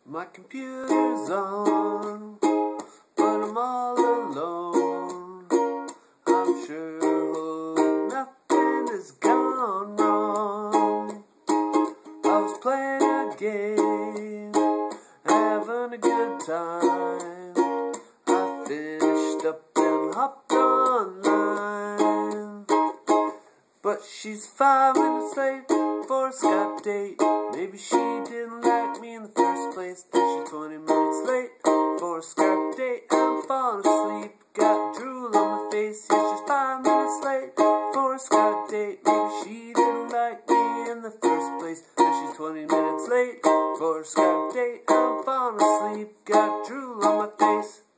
My computer's on, but I'm all alone. I'm sure nothing has gone wrong. I was playing a game, having a good time. I finished up and hopped online. But she's 5 minutes late for a Skype date. Maybe she didn't like me in the first place. Then she's 20 minutes late for a Skype date. I'm falling asleep, got drool on my face. Yeah, she's 5 minutes late for a Skype date. Maybe she didn't like me in the first place. Then she's 20 minutes late for a Skype date. I'm falling asleep, got drool on my face.